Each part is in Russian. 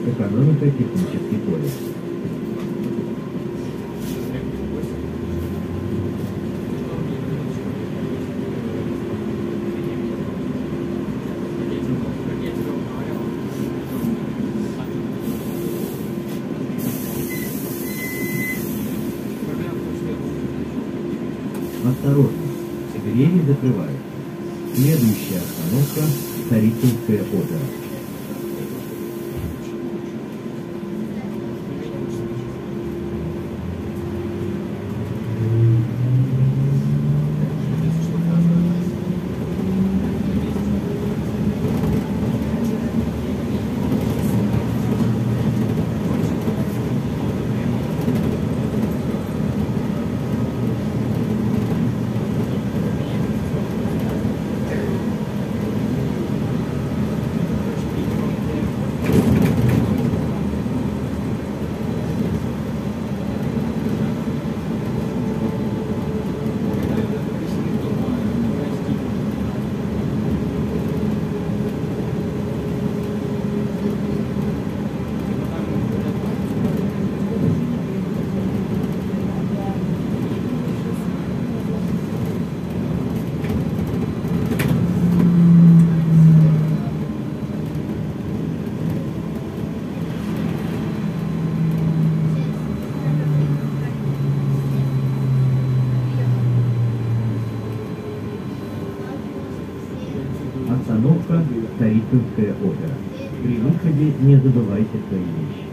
Экономико-технический колледж. Осторожно, двери закрывают. Следующая остановка – Царицынская опера. Остановка Царицынская опера. При выходе не забывайте свои вещи.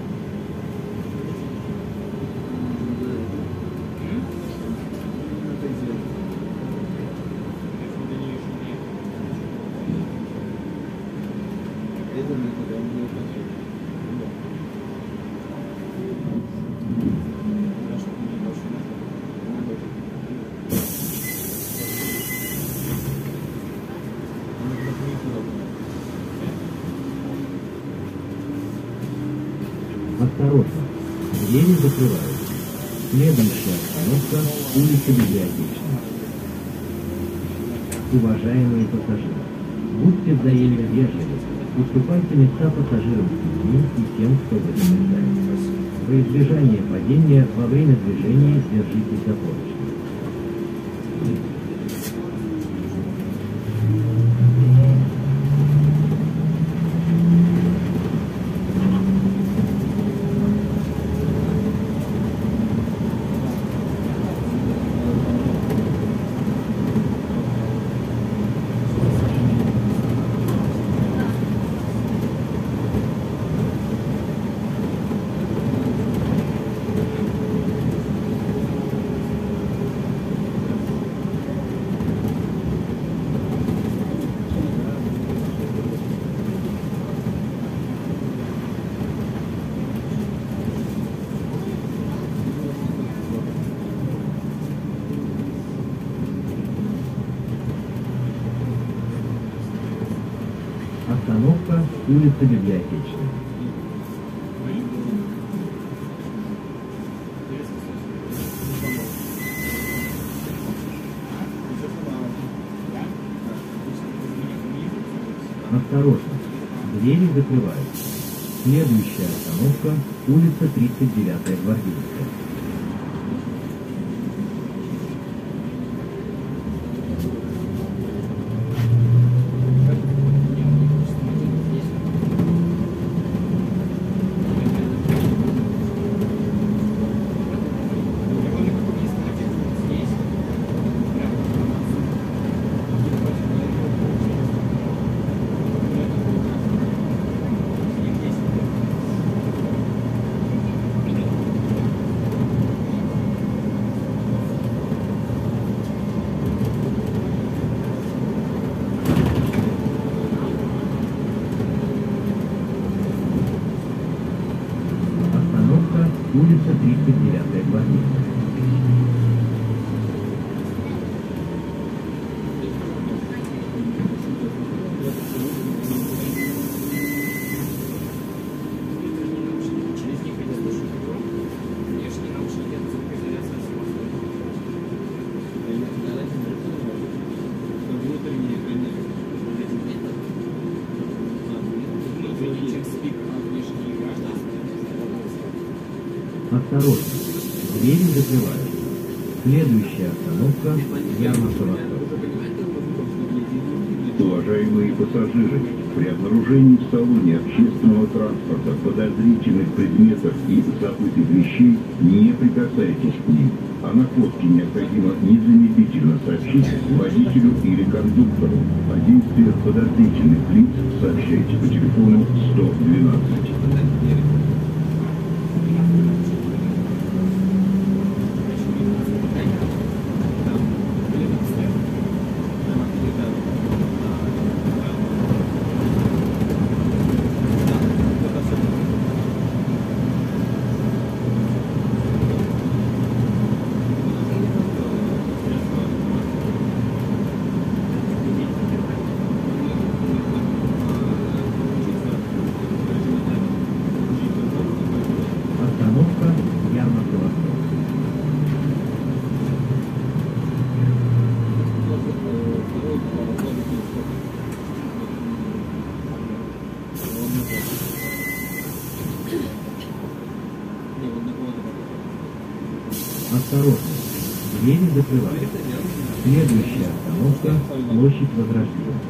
Осторожно, двери закрывают. Следующая остановка – улица Библиотечная. Уважаемые пассажиры, будьте взаимно вежливы, уступайте места пассажирам с детьми и тем, кто в этом нуждается. Во избежание падения во время движения держитесь за поручни. Остановка улица Библиотечная. Осторожно, двери закрывают. Следующая остановка – улица 39-я Гвардейская. Улица 39-я Гвардейская. Осторожно, двери закрываются. Следующая остановка – ярмарка «Восток». Уважаемые пассажиры, при обнаружении в салоне общественного транспорта подозрительных предметов и забытых вещей не прикасайтесь к ним. О находке необходимо незамедлительно сообщить водителю или кондуктору. О действиях подозрительных лиц сообщайте по телефону 112. Остановка ярмарка «Восток». Осторожно, двери закрываются. Следующая остановка – площадь Возрождения.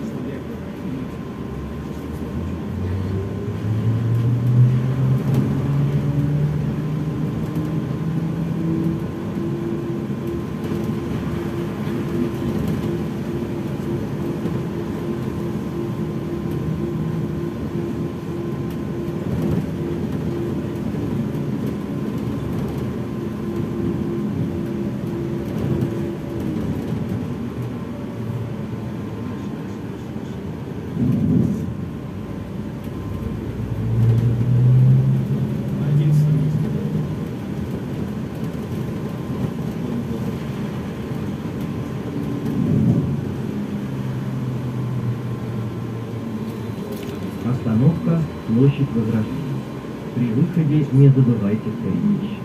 Остановка – площадь Возрождения. При выходе не забывайте свои вещи.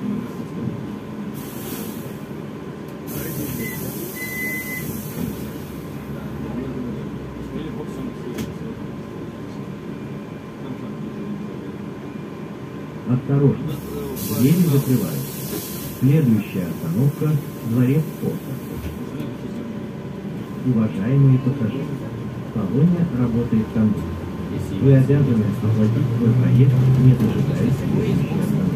Осторожно, двери закрываются. Следующая остановка – дворец спорта. Уважаемые пассажиры, в салоне работает кондуктор. Вы обязаны оплатить свой проезд, не дожидаясь следующей остановки.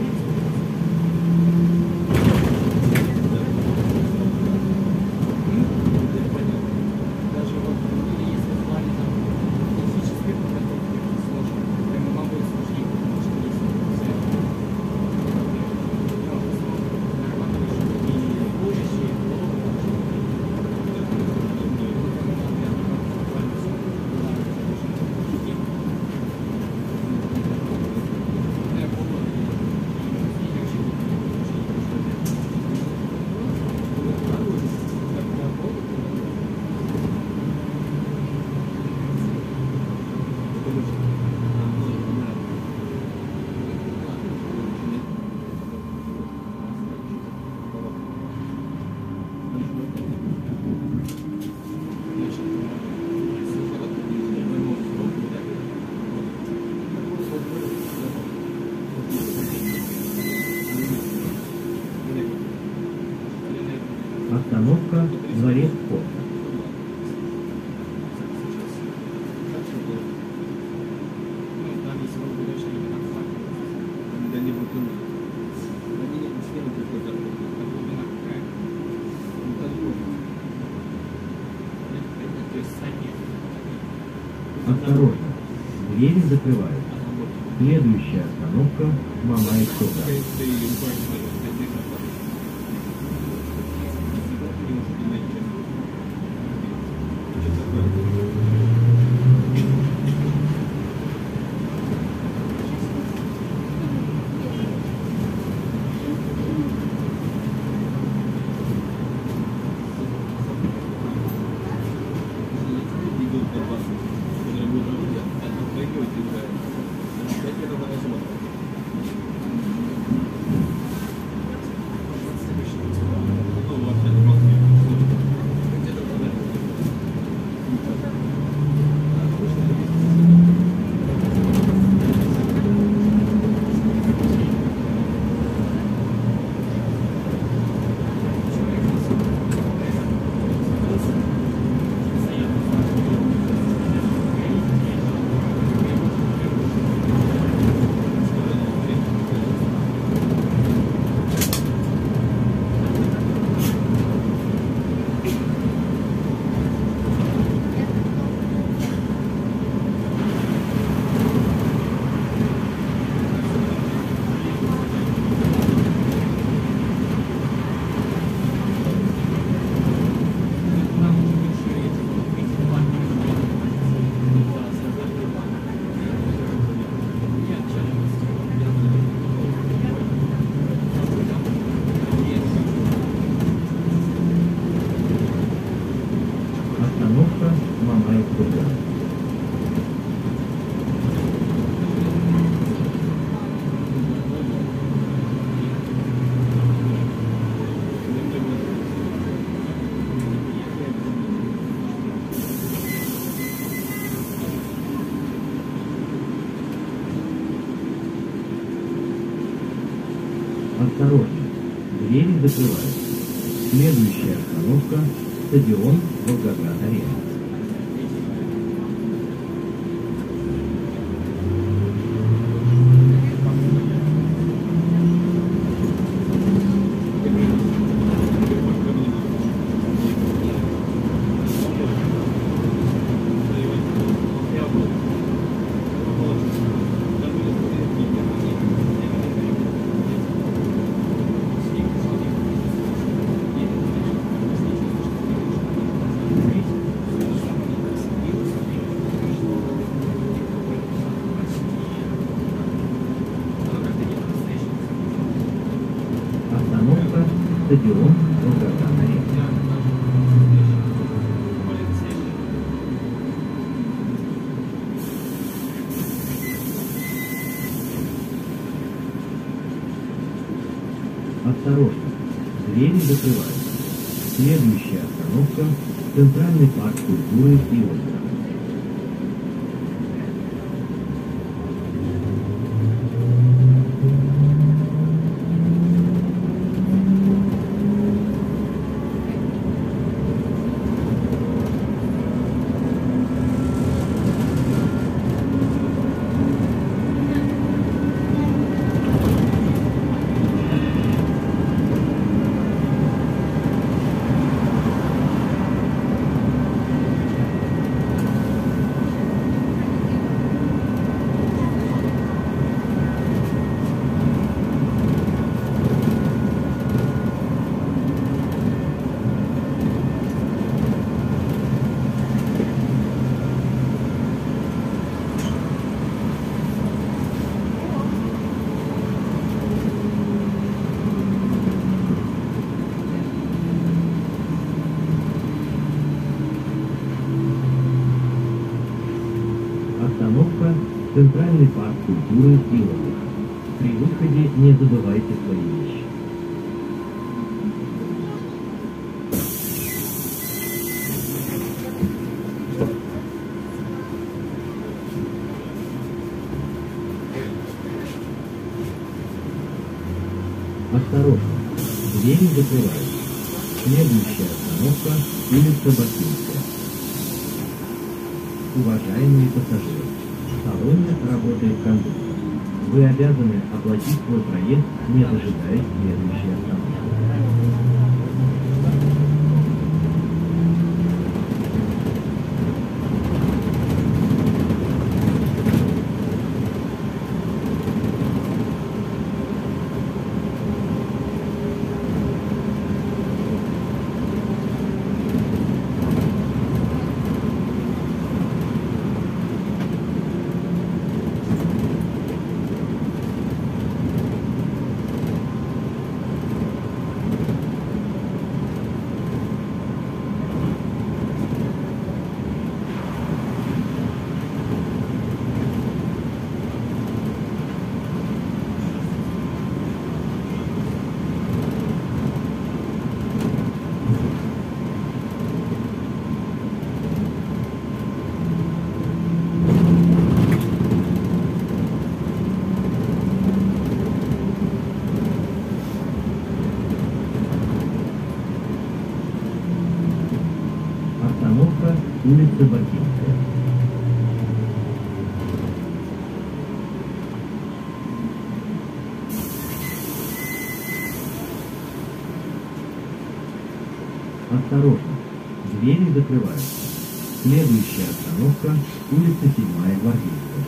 Остановка – дворец спорта. Осторожно, двери закрываются. Следующая остановка – Мамаев-Сокол. Осторожно, двери закрываются. Следующая остановка – стадион Волгоград-Арена. Остановка – стадион Волгоград-Арена. Осторожно, двери закрываются. Следующая остановка – Центральный парк культуры и отдыха. Остановка – Центральный парк культуры и отдыха. При выходе не забывайте свои вещи. Осторожно, двери закрываются. Следующая остановка – улица Бакинская. Уважаемые пассажиры, в салоне работает кондуктор. Вы обязаны оплатить свой проезд, не дожидаясь следующей остановки. Остановка – улица Бакинская. Осторожно, двери закрываются. Следующая остановка – улица 7-я Гвардейская.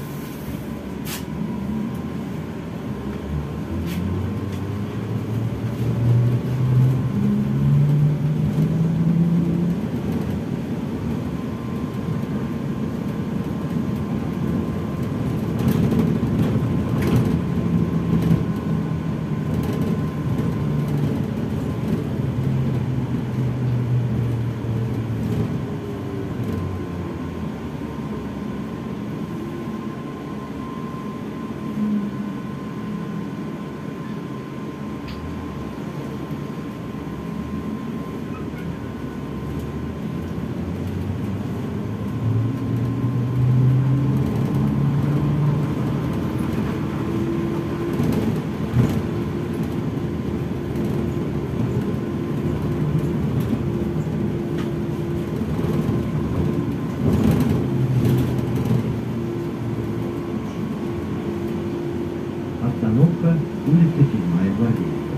Остановка, улица 7 Гвардейская.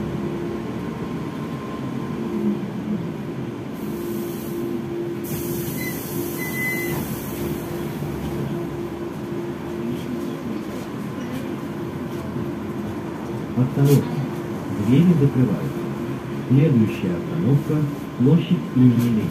Осторожно, двери закрываются. Следующая остановка – площадь имени Ленина.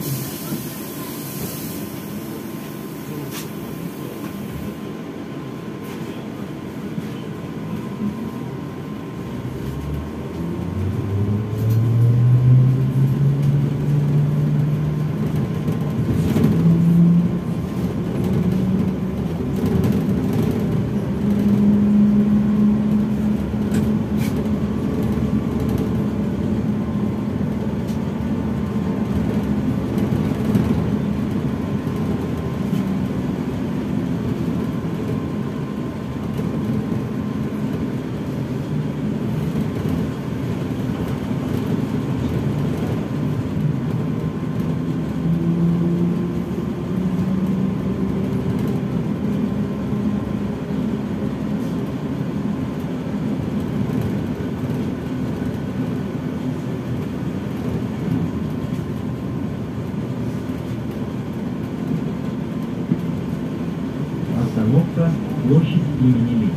Остановка, площадь имени Ленина.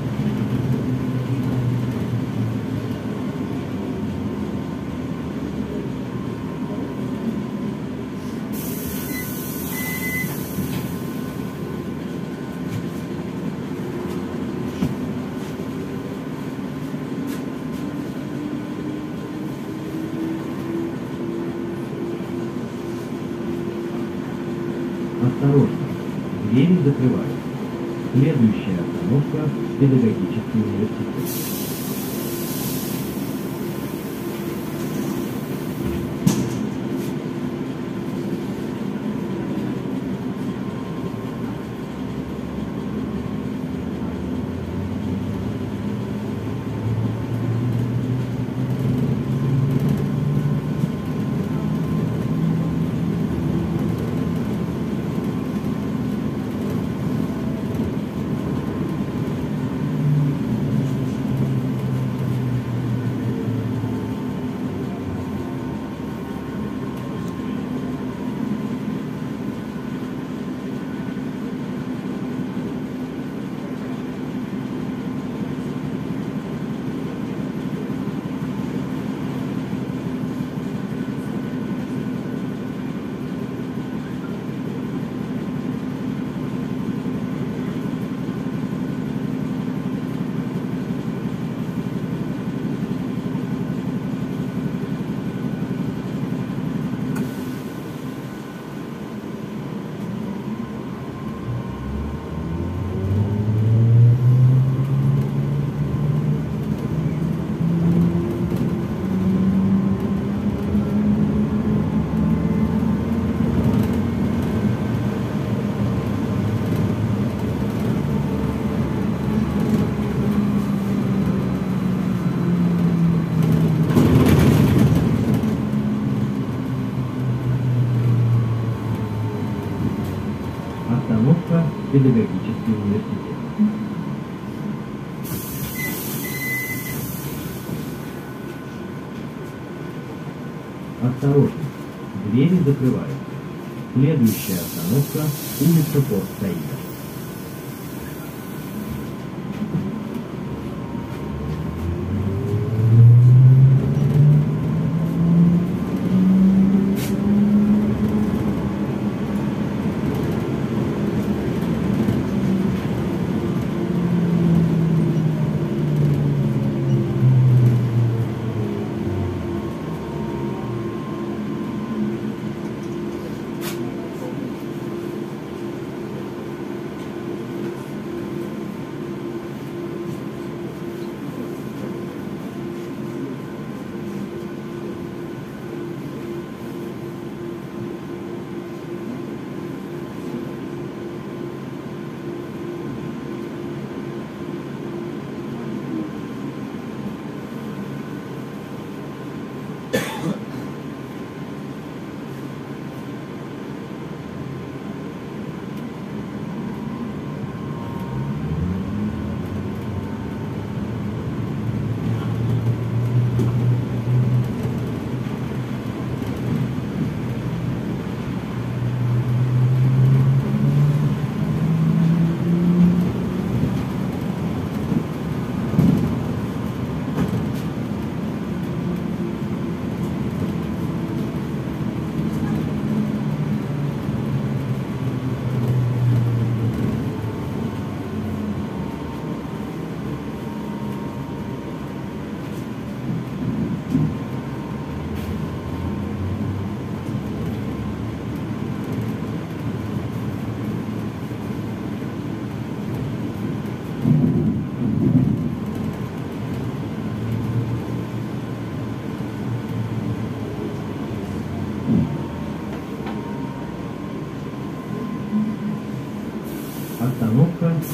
Осторожно, двери закрываются. Следующая остановка – педагогический университет. Остановка – педагогический университет. Осторожно, двери закрываются. Следующая остановка – улица Порт Саида.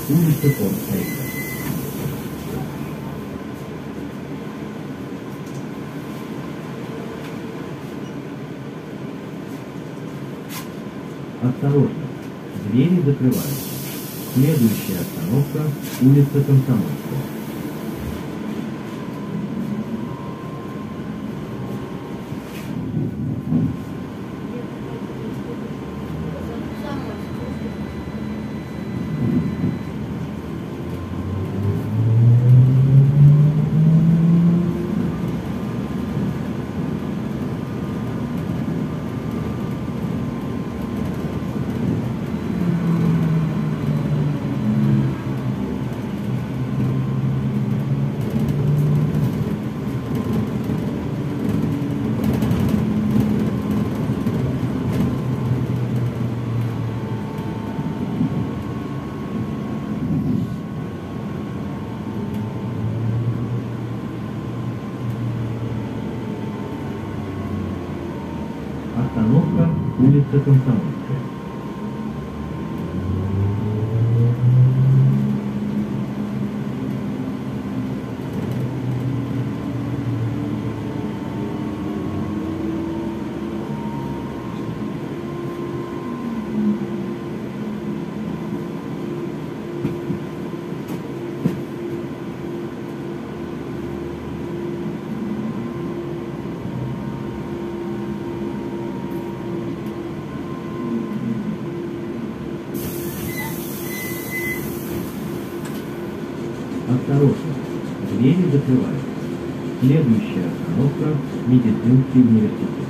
улица Форт-Эйка. Осторожно, двери закрываются. Следующая остановка – улица Комсомольская. Остановка – улица Комсомольская. Осторожно, двери закрываются. Следующая остановка – медицинский университет.